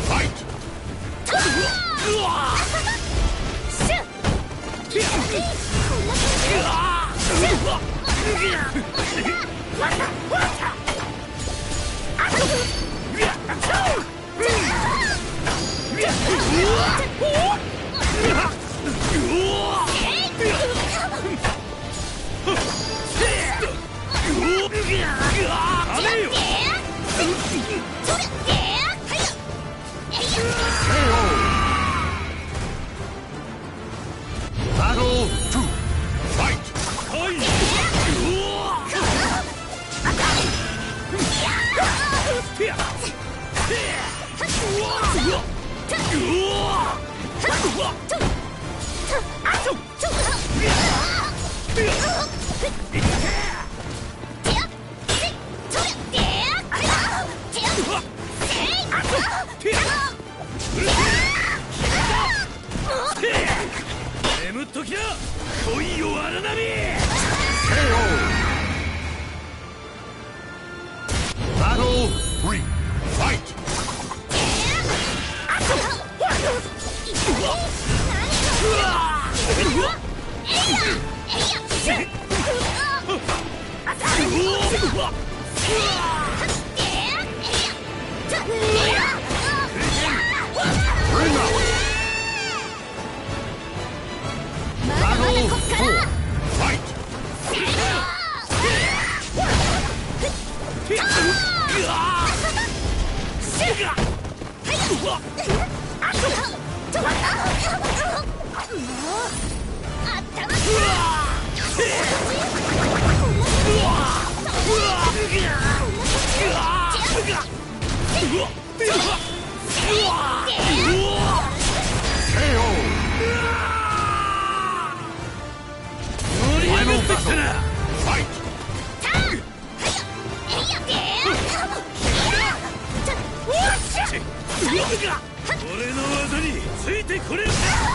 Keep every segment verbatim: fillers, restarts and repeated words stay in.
眠っときな恋よ荒波。 Battle three, fight! Bring up! Battle four, fight! Final battle, fight! 俺の技についてこれるか。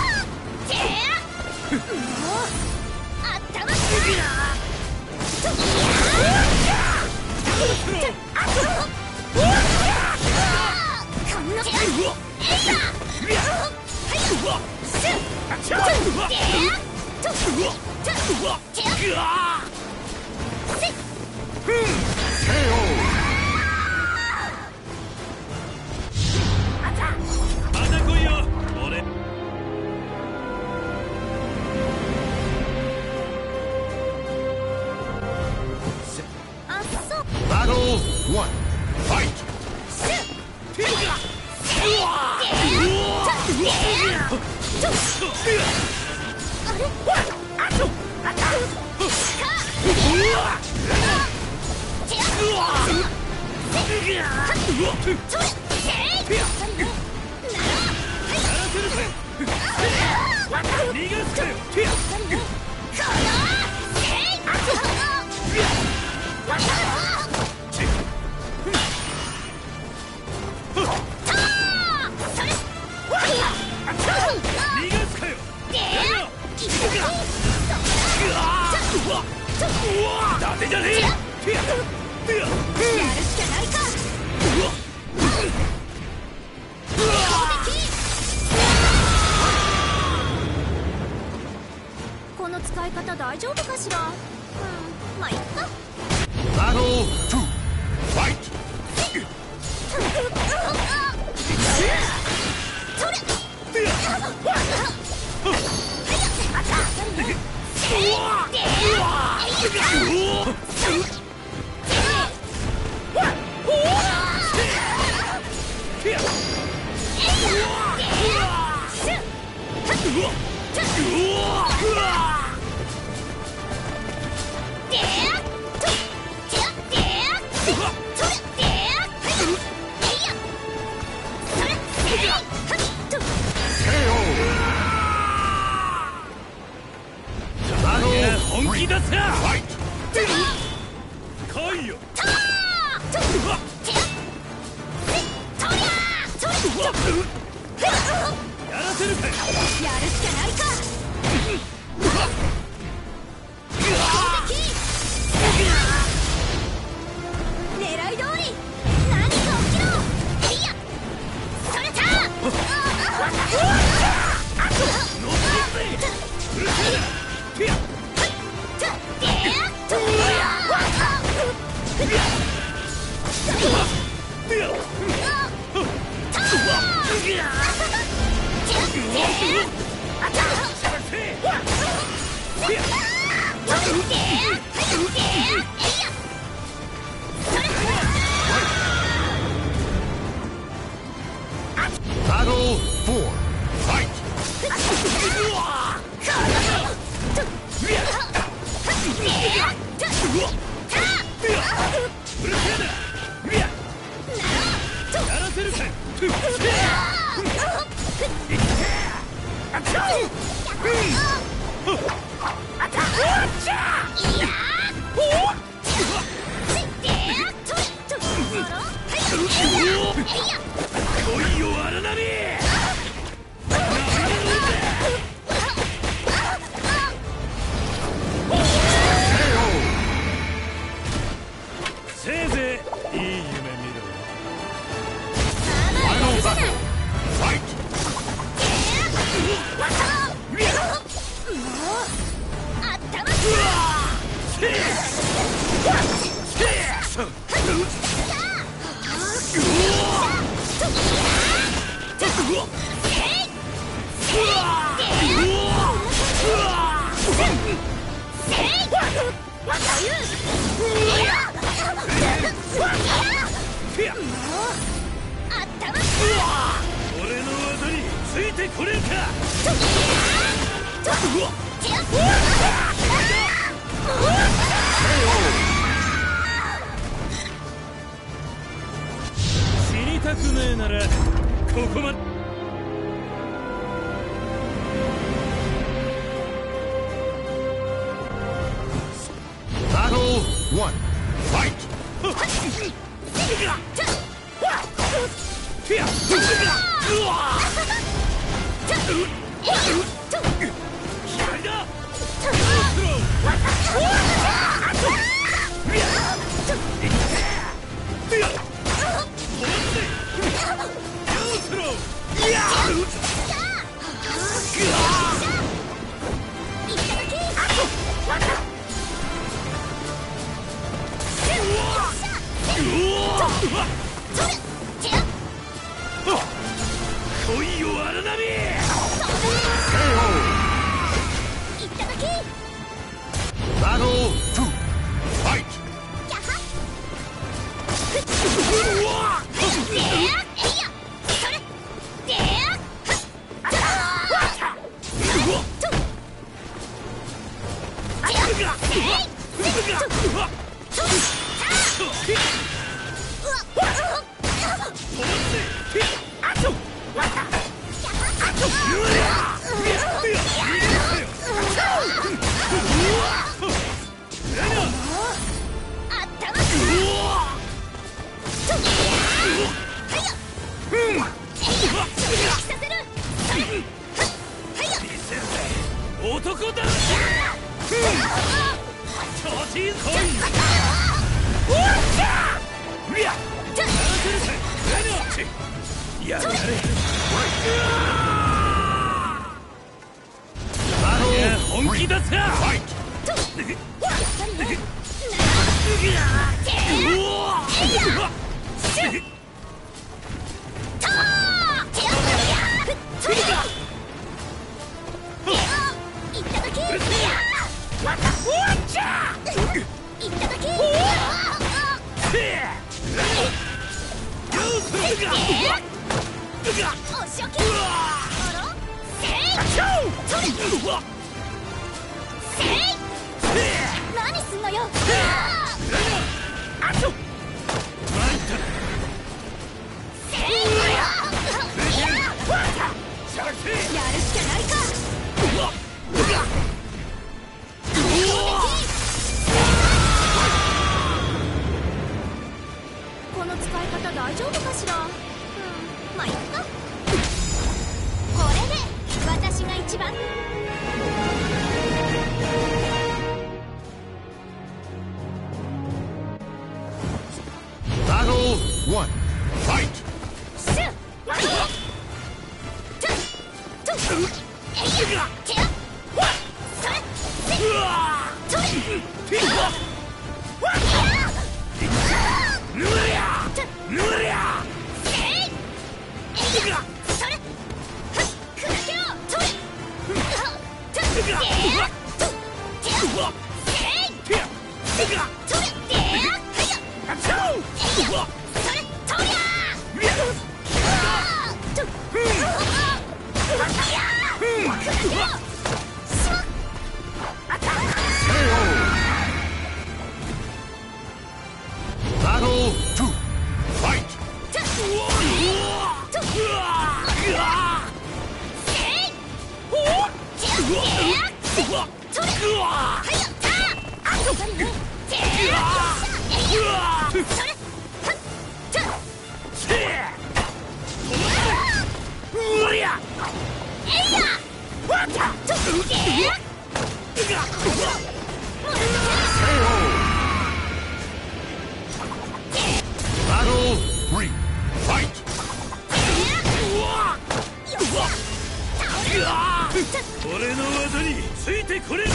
また来いよ俺。 Battle one, fight! この使い方大丈夫かしら。うん、まあいっか。 Battle two, fight! 本気出せ。来いよ。やらせるか。 やるしかないか。狙い通り何か起きろ。へいやそれた。 Battle four. Fight! 来いよ荒波。せいぜいいい夢見ろよ。 Final battle. Fight! 俺の技についてこれるか。死にたくねえならここまで。 Battle one. Fight! 来いよ荒波。 Battle two. Fight! 男だ。超人コイン。やれやれ。本気出すか。 何すんのよ。やるしかないか。この使い方大丈夫かしら。うん、まあいっか。これで私が一番。 Battle one. Fight! Battle three. Fight! 俺の技についてこれる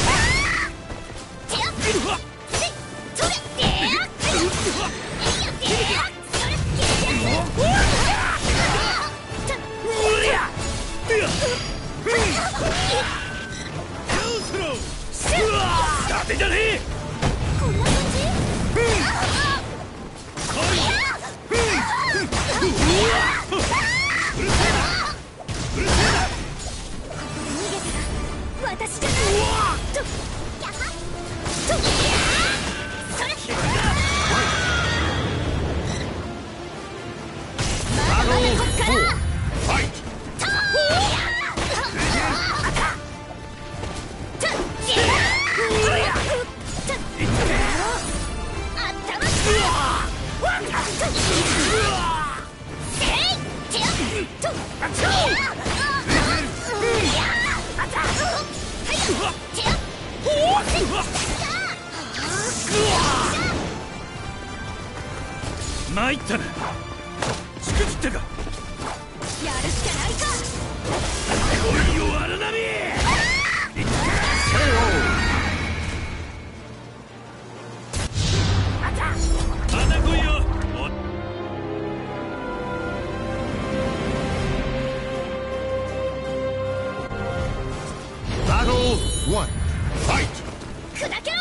当てじゃねえこんな感じ私じゃないとやはとそれまだまだこっから Fight! 参ったなしくじったかやるしかないか来いよ荒波また来いよ Battle one. Fight! 砕けろ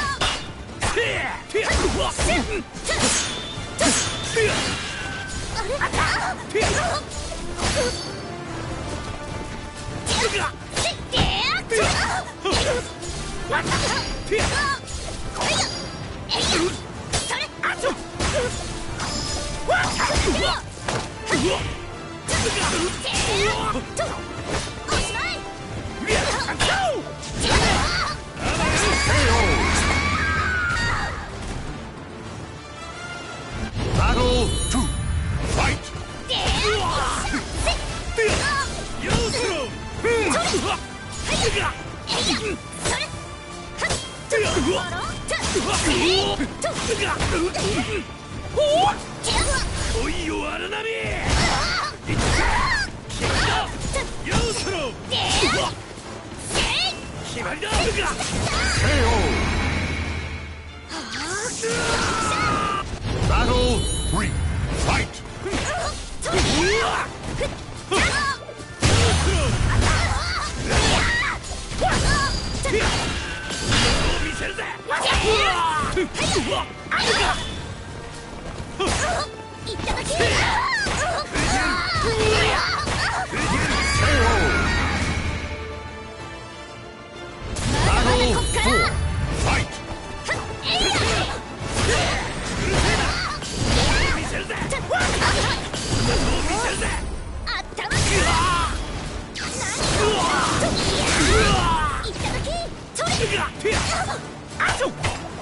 Battle two. Fight! ようすろ来いよ荒波ようすろ決まりだ Battle three. Fight! 見せるぜいただき Battle four. Fight! 見せるぜ見せるぜあったまいただきそれあちょ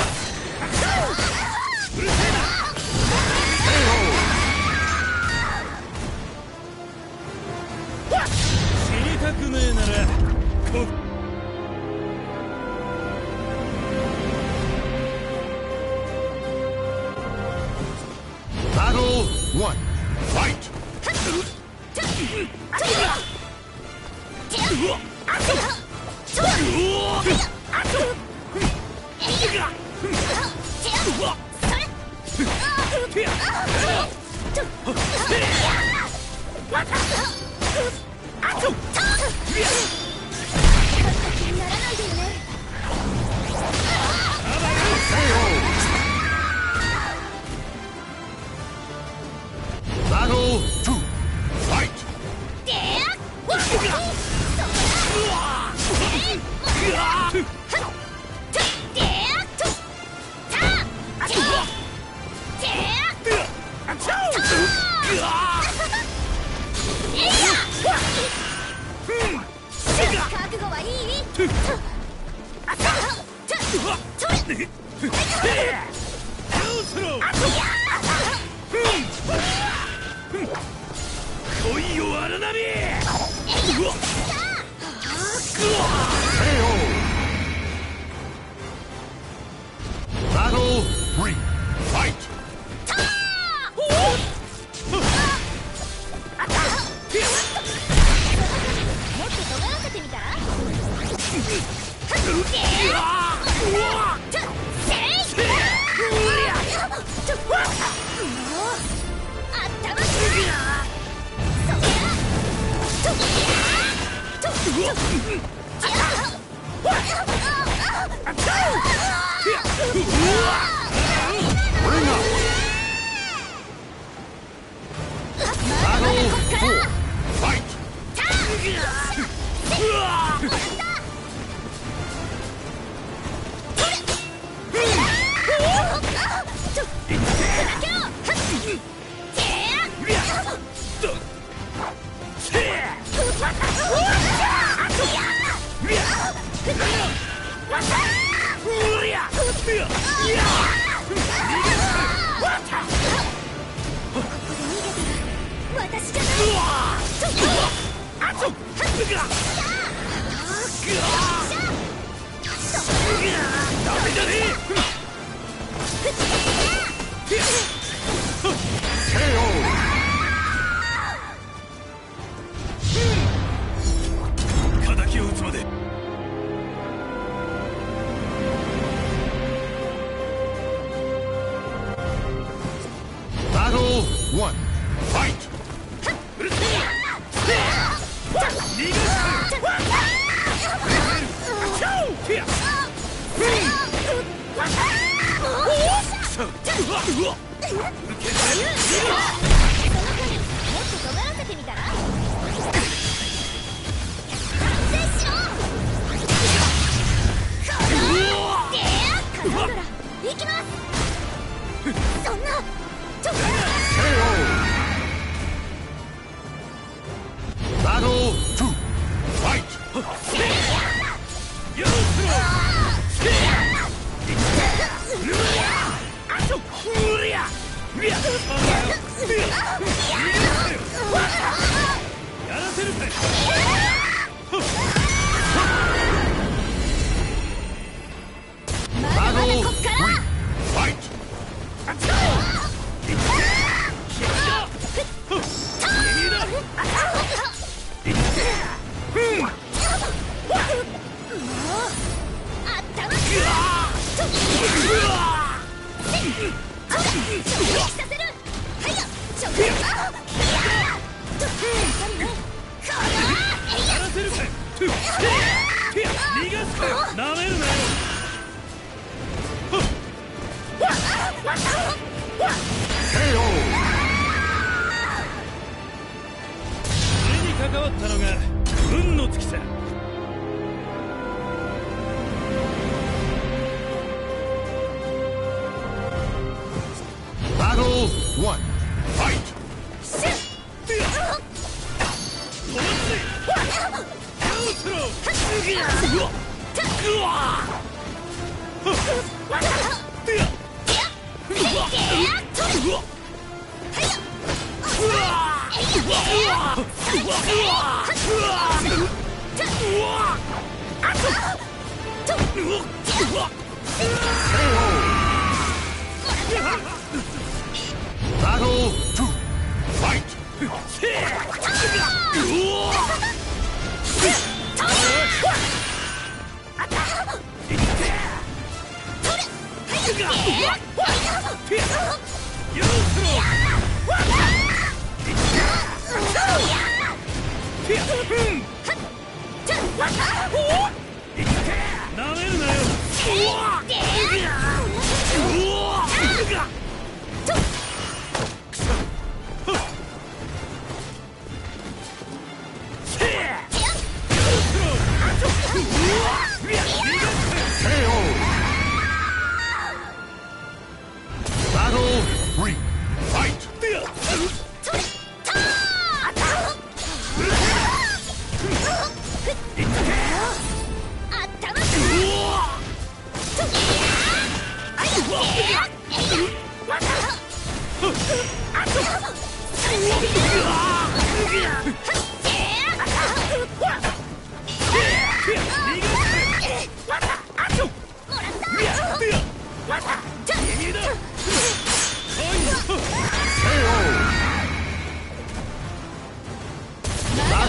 うるせえな死にたくねえならこ Battle one. Fight! せ来いよ荒波。 Battle three. Fight. もっと尖らせてみたら。 Bring up. Battle four. Fight. 私じゃ敵を撃つまで。 Battle one. Fight. 関わったのが運の尽きさ。 Battle one. Fight. Battle two. Fight. Battle three. Fight.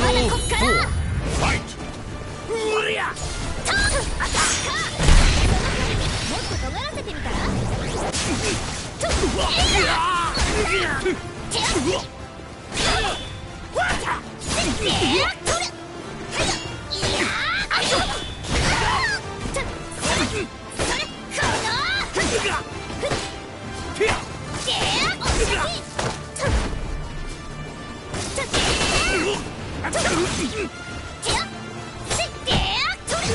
だこっから Fight! うりゃトークアタッカーもっと尖らせてみたらトークえいや手あっわたせっせーとるはいいやーあいよそれこのふっふっでーおしゃきととでーと手あせっでーとる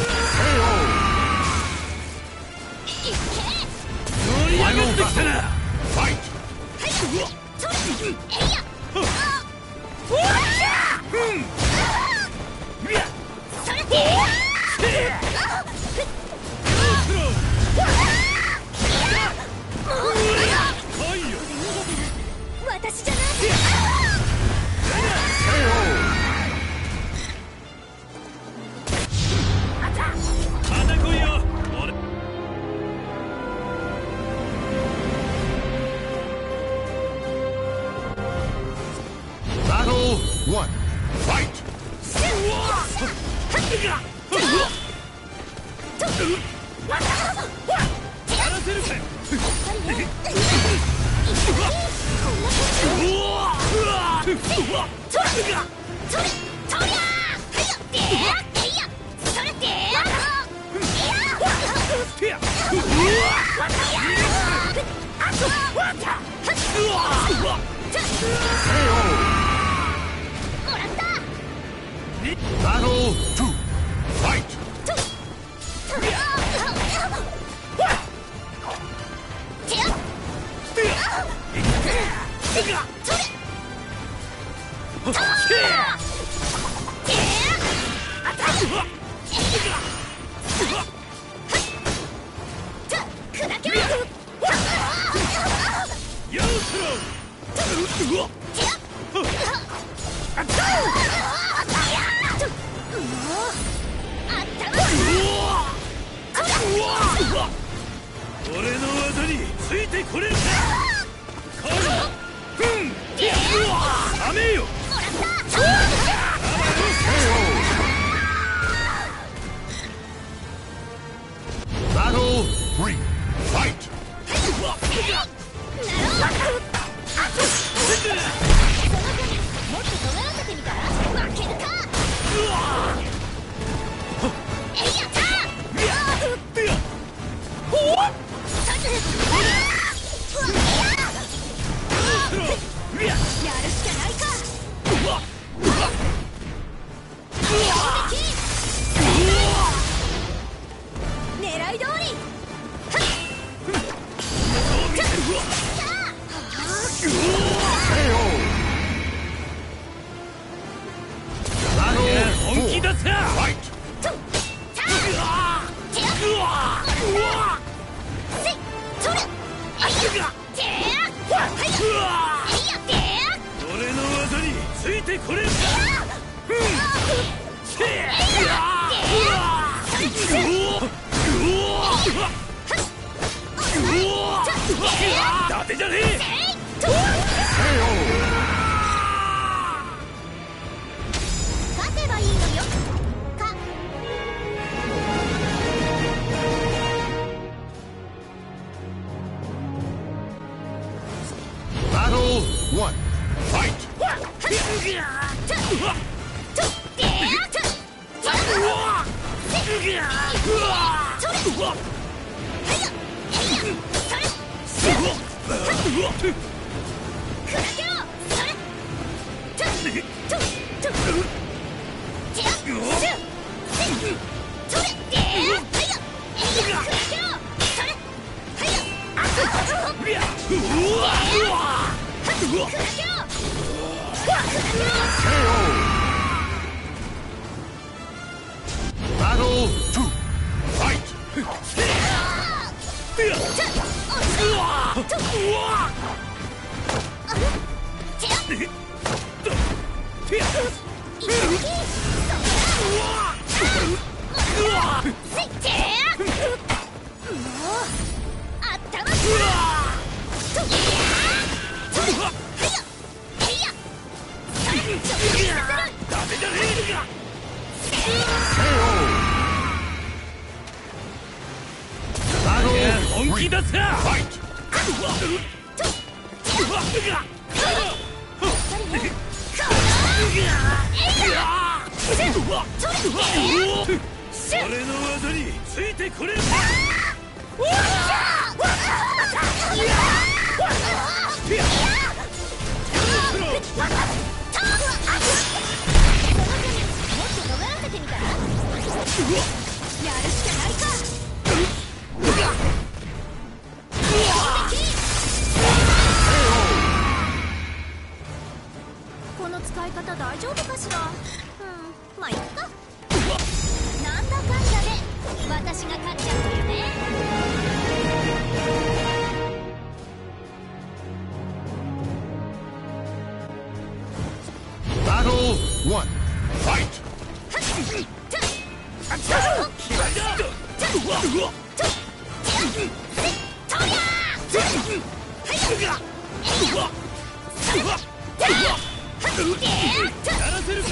いけ盛り上がってきたな Fight! はいとるえいやあうわっしゃうんうりゃそれでー来いよ私じゃないあたまた来いよ俺 Battle one. Fight! やらせるかよてや Battle two. Fight! 俺の技についてこれるかこいうんダメよ Battle three. Fight! もっと尖らせてみたら負けるかえいやたやるしかないか狙い通り本気出せ Fight! 俺の技についてこれるか伊達じゃねえ勝てばいいのよか Battle one. Fight! Battle two. Fight! ダメだね出すか。 ファイト。 俺の技についてこれるか。 この使い方大丈夫かしら。うん、まあいっか。なんだかんだで私が勝っちゃったよね。 Battle one. Fight. やらせるか。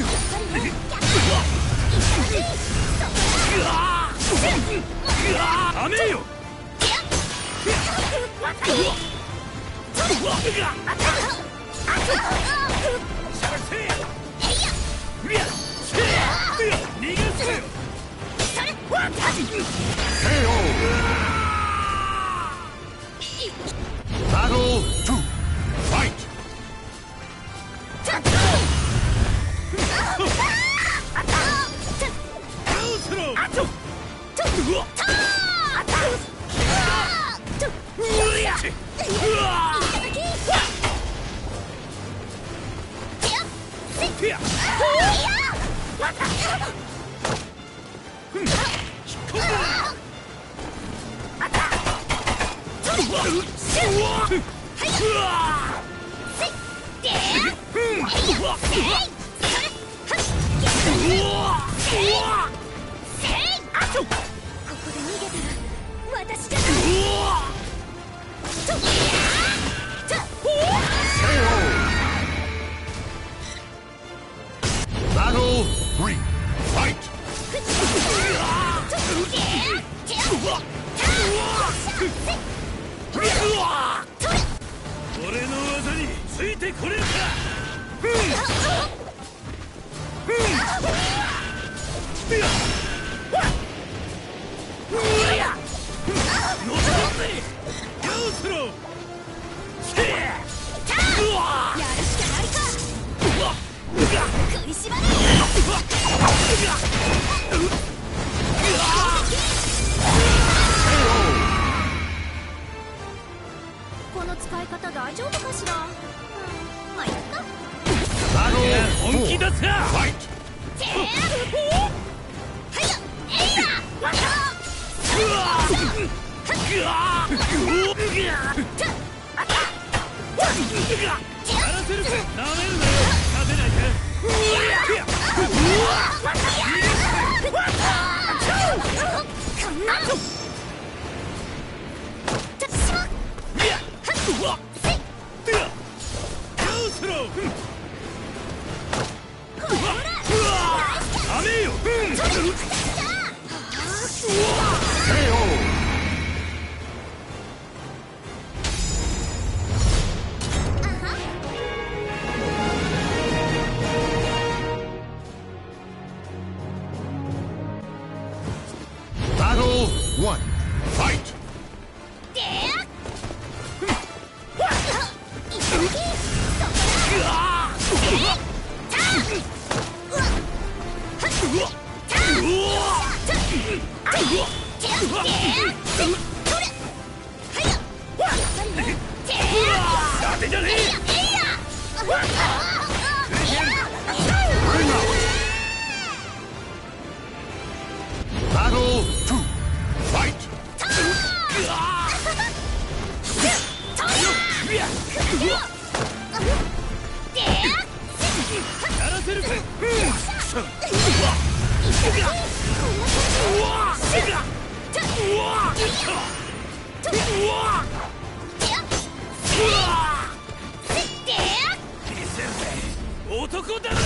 ダメよ。逃がすよ。 ケーオー. Battle two. Fight. 俺の技についてこれるか。 この使い方大丈夫かしら。うん、まあいっか。 本気出すか。やらせるか。なめるなよ。勝てないか。ダメよ。 Battle one. Fight. 当てじゃねえ。 Battle two. Fight. やらせるか。男だ。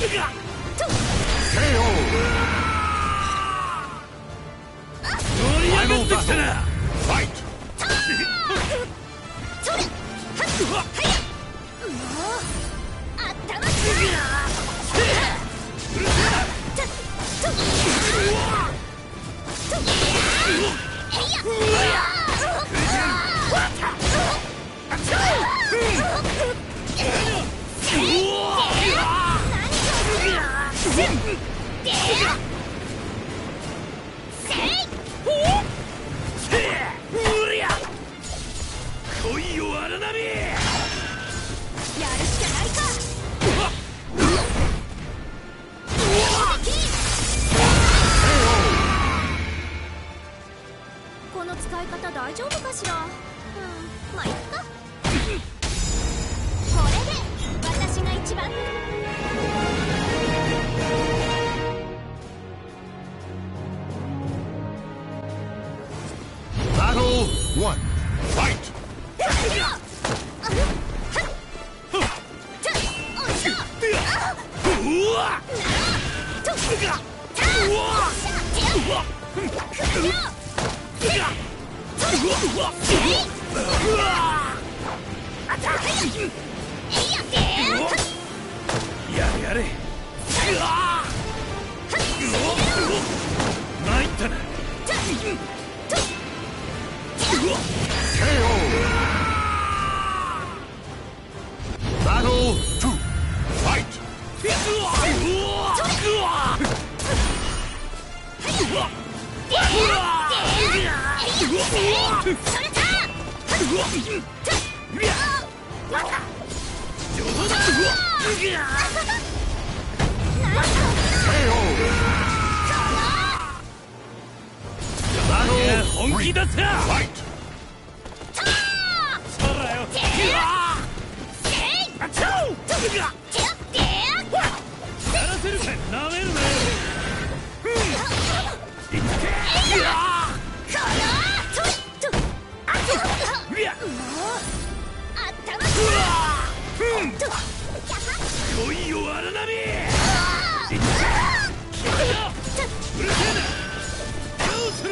盛り上がってきたな。 ファイト。 来いよ荒波。 やるしかないか。この使い方大丈夫かしら。うん、まあいっか。これで私が一番。 Battle one. Fight. うわやれやれ。参ったな。 ケーオー. Battle two. Fight. 本気出せ。 Fight. そらよ。やらせるか。なめるなよ。来いよ荒波。うるせえな。どうすろ。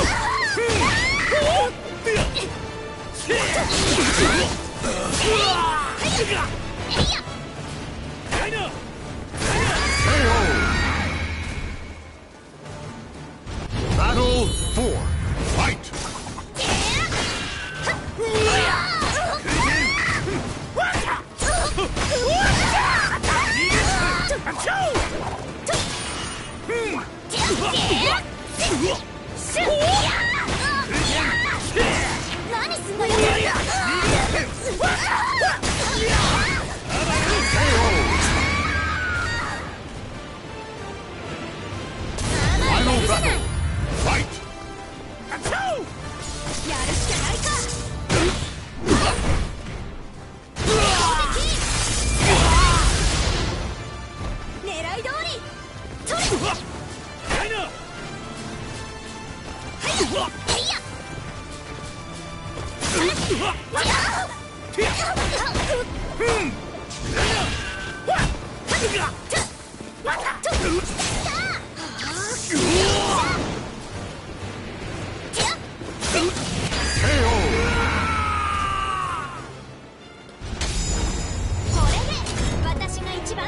Battle four. Fight. 何すんのよ。 Final battle. Fight. やるしかないか。狙い通り。それ。 はいな。 これで私が一番。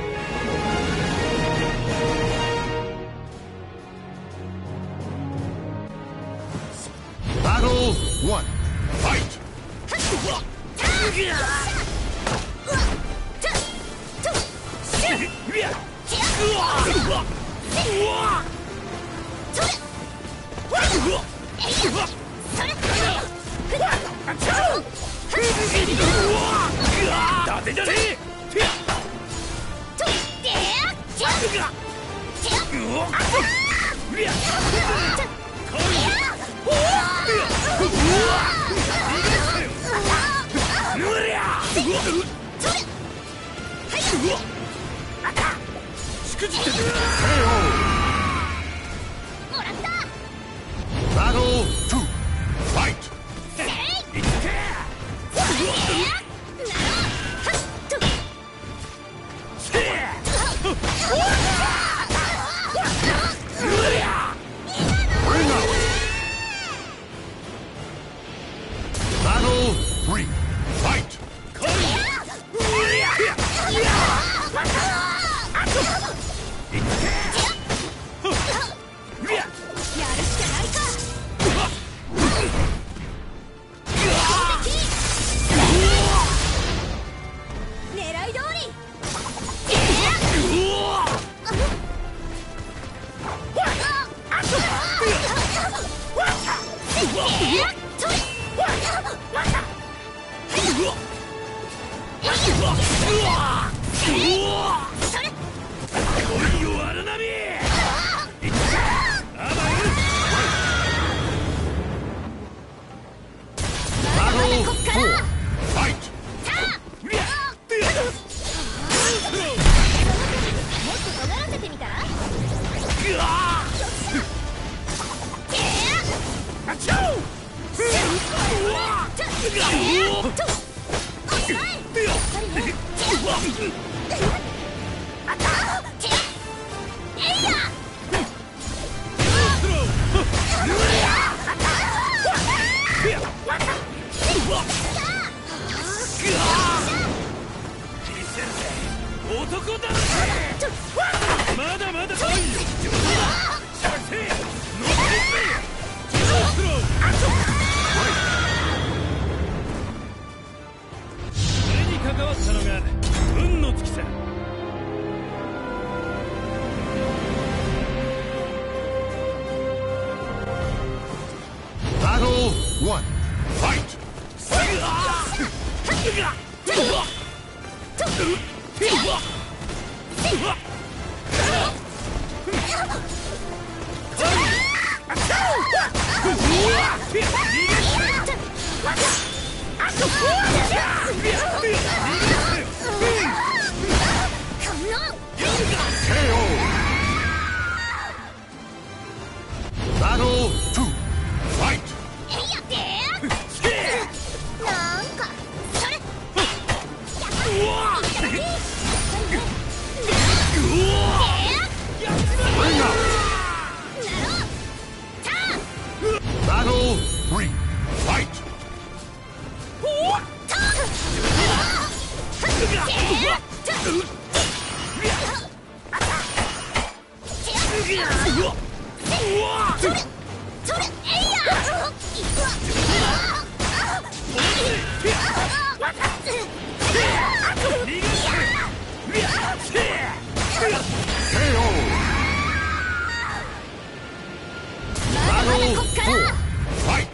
Battle one. Fight. だてじゃねえ。しくじってんだ。 もらった。 Battle two. Fight. こ Ring out. Battle three. Fight. やるしかないか。狙い通り。 Battle four. Fight. もっと尖らせてみたら。 男だまだまだ来いよ作戦乗ってこれに関わったのが運の尽きさ。 Battle one. Fight. ケーオー Battle two. Fight. なんかそれ。 Ring out. Battle three. Fight. ケーオー Battle four. Fight.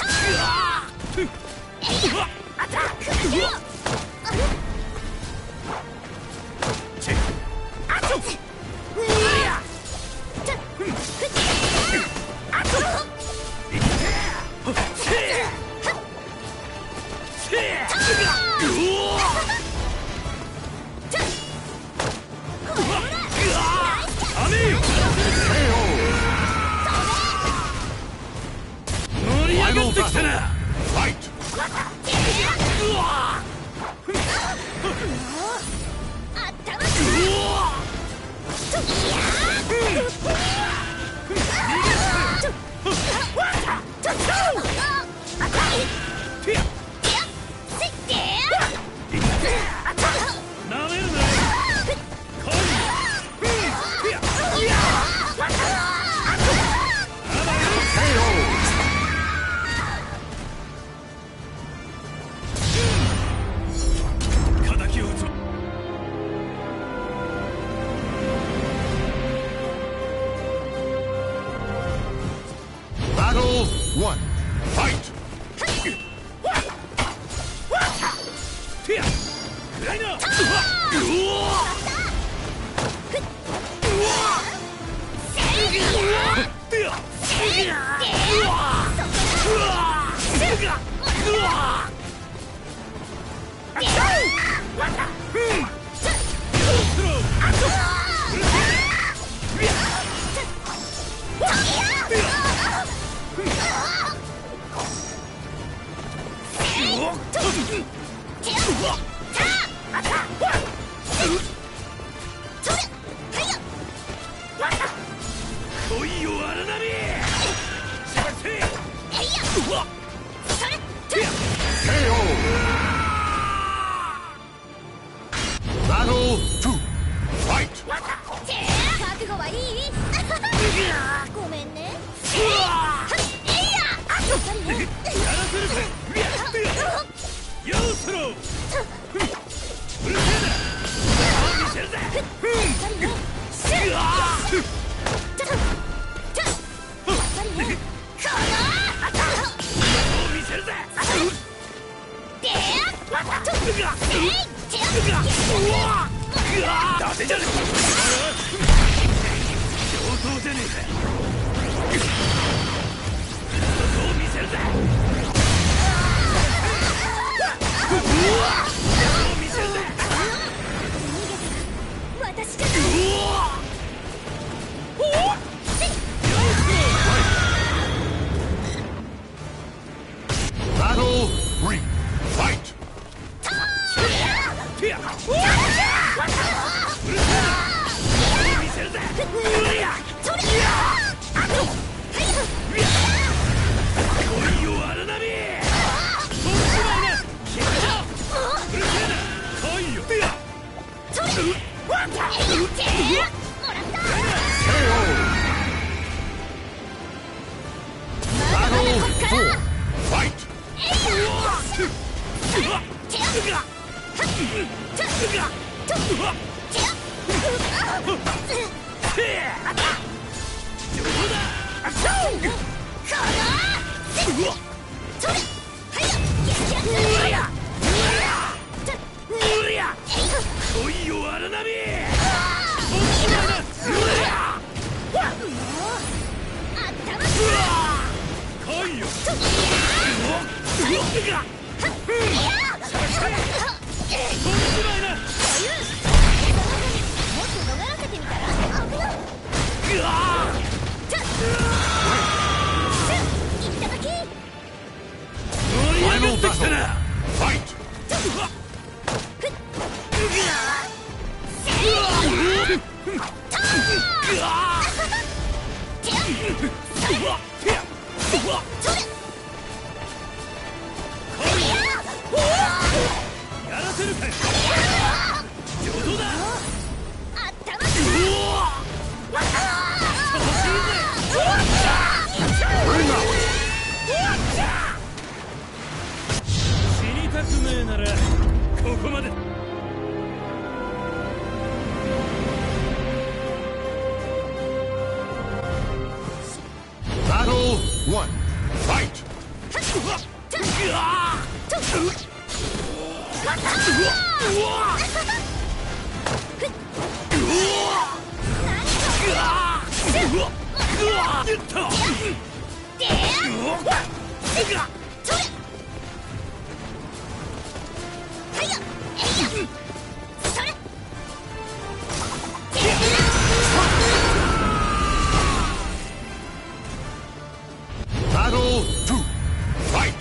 乗り上がってきたな。 Fight. なめるな。 ケーオー荒波着地えいやそれケーオー Battle two. Fight. 覚悟はいいごめんねえいやあっさりねやらせるかよーそろうるせえな見せるぜうわ見せるぜダメじゃねえ上等じゃねえかそう見せるぜそう見せるぜ私じゃない Battle three. Fight. てや見せるぜそれ来いよ荒波飛んじまいな決めたうるせえな来いよてやそれもらったケーオー Battle four. Fight. 来いよ荒波来いよ盛り上がってきたな Fight. やらせるかよ上等だ Bring out. 死にたくねえならここまで Battle one. Fight. それ Battle two. Fight.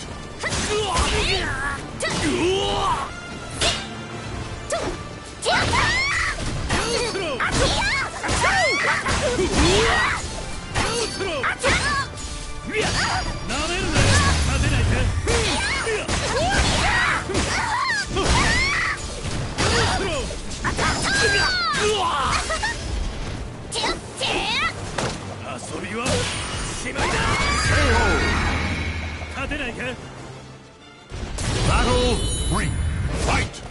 遊びはしまいだケーオー勝てないか Battle three. Fight.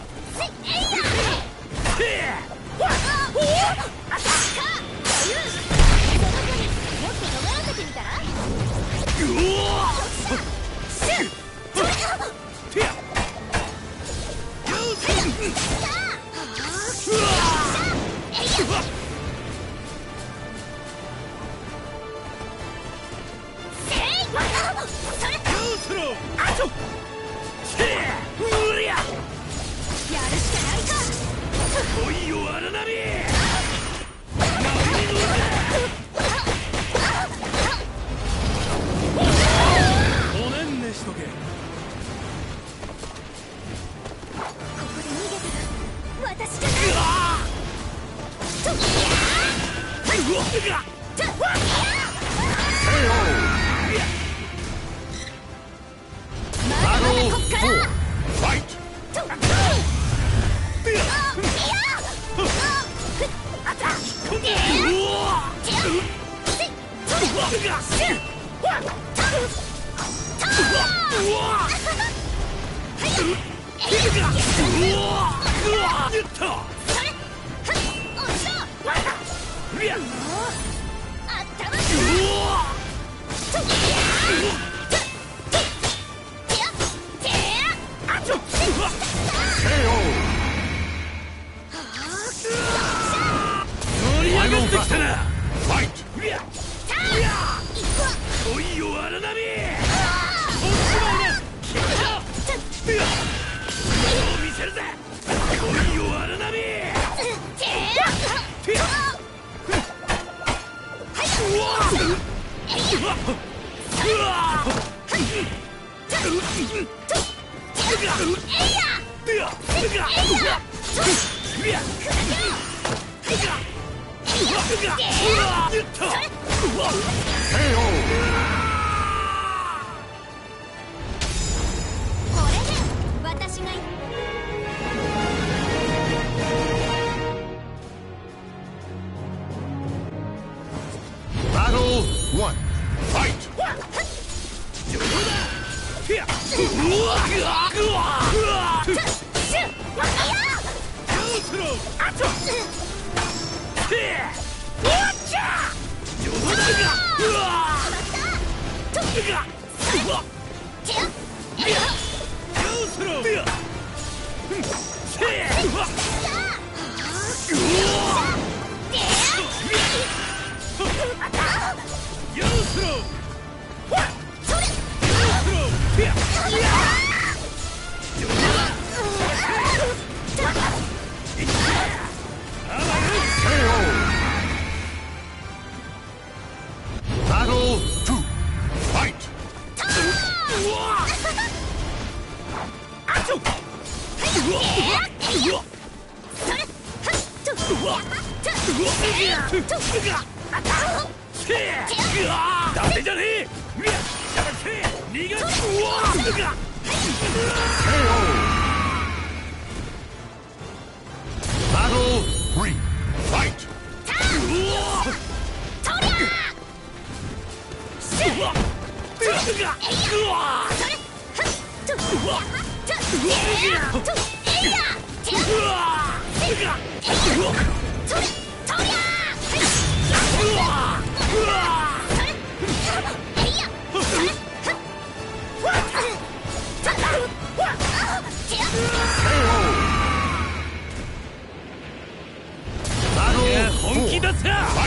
来いよ荒波おねんねしとけここで逃げたら私じゃないうわっ Battle four. Fight. Fight. 恋よ荒波。見せるぜ。恋よ荒波。 Battle one. Fight. ダメじゃねえ。逃がす。 Battle three. Fight. 本気出せ。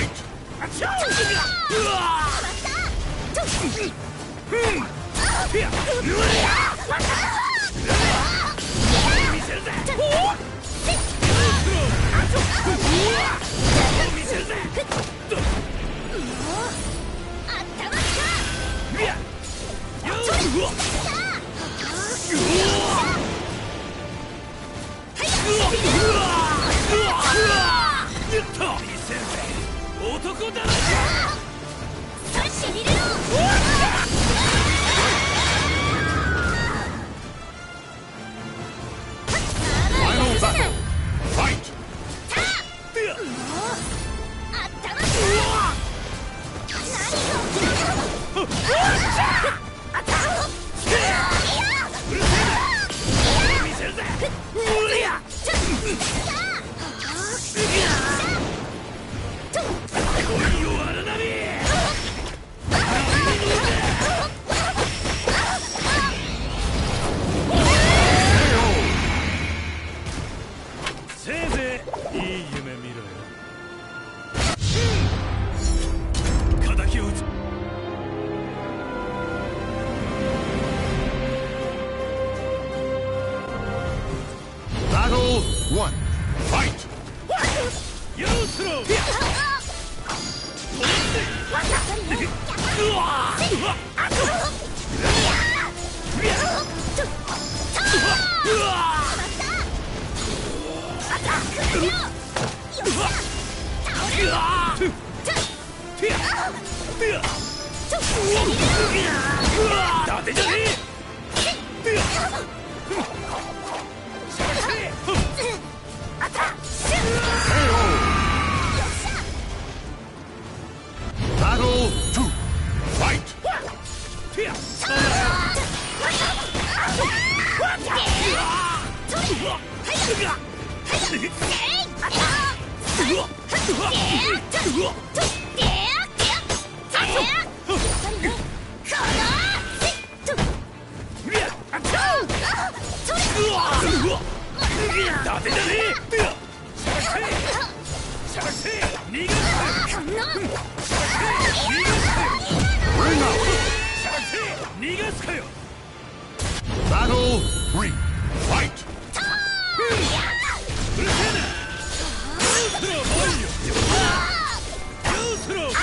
男だ。 Final battle. Fight. せいぜいいい夢見ろよ。敵を撃つ。 Battle one. Fight. ようスロー。 伊達じゃねえ。 Battle two. Fight. 伊達じゃねえ。しゃらくせ逃がす。 逃がすかよ。 Battle three. Fight. うるせえな。ヨースローボイよ。ヨースロー。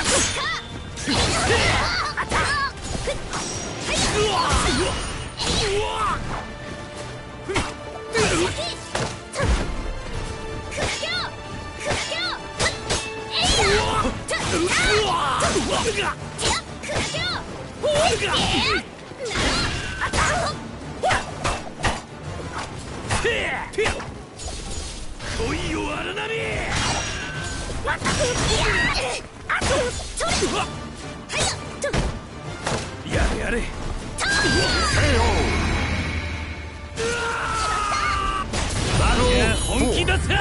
来いよ荒波。やれやれ。本気出せ。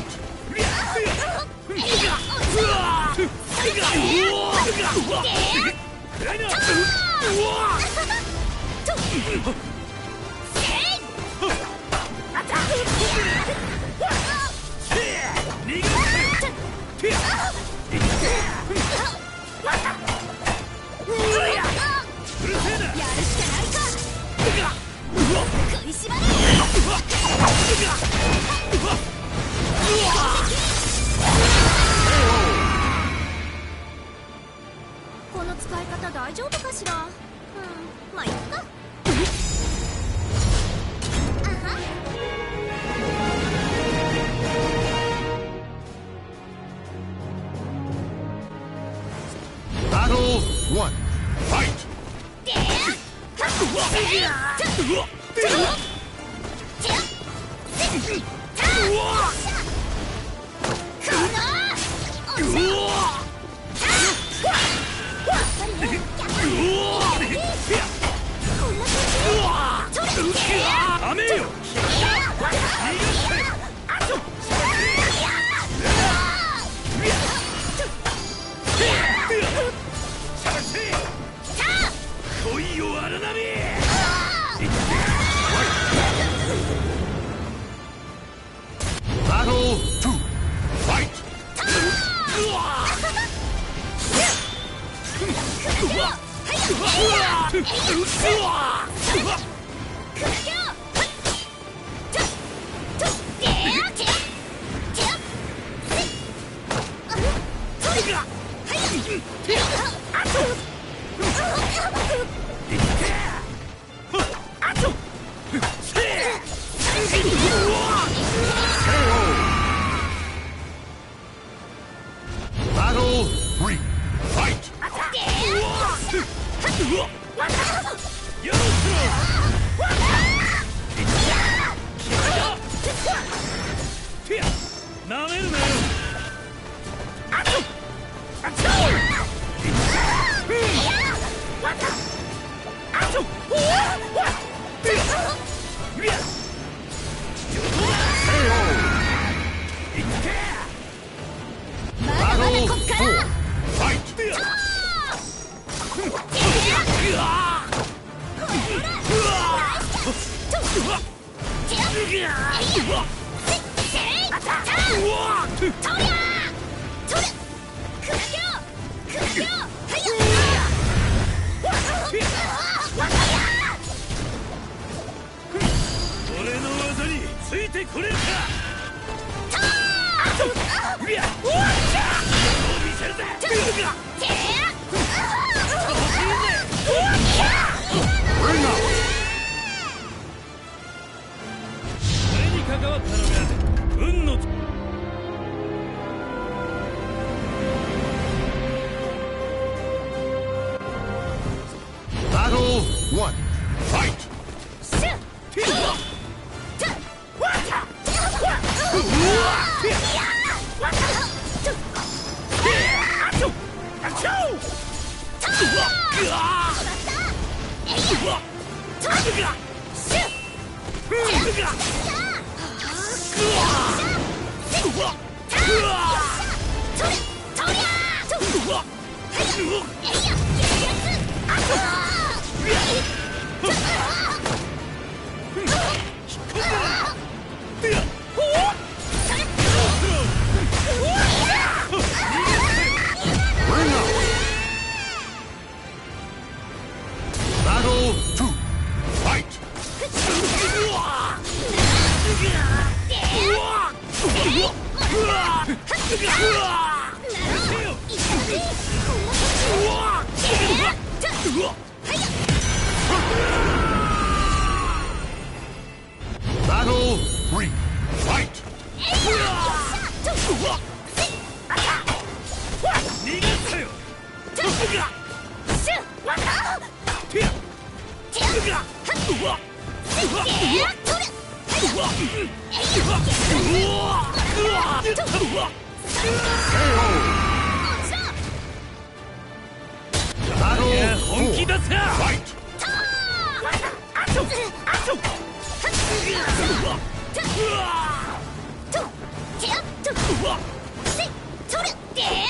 この使い方大丈夫かしら。うん、まあいっか。 Battle one. Fight. ダメよ。来いよ荒波。 Battle two. Fight. なめるなよ。俺の技についてこれるか。見せるぜ。俺に関わったのが運の。 one, fight! シュットゥッわたうわいやわたトゥあちょあちょトゥうわしまったえいやトゥシュッうわうわうわうわとりとりゃとうわえいややつあと Battle two, fight! バトルスリー、ファイト！逃がすよ！本気出せ！ファイト！ と、てやっと、せ、とる、でー